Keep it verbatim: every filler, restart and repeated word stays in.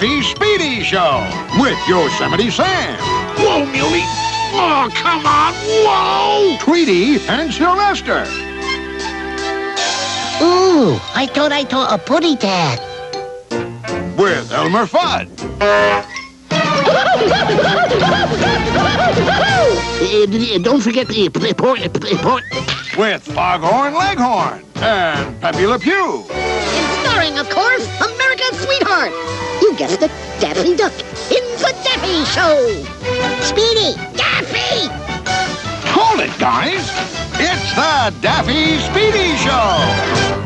Daffy-Speedy Show with Yosemite Sam. Whoa, Muley! Oh, come on! Whoa! Tweety and Sylvester. Ooh, I thought I saw a putty tat. With Elmer Fudd. Uh, don't forget the report. report. With Foghorn Leghorn and Pepe Le Pew. And starring, of course, America's sweetheart. You guessed it, Daffy Duck in the Daffy Show. Speedy, Daffy! Hold it, guys. It's the Daffy-Speedy Show.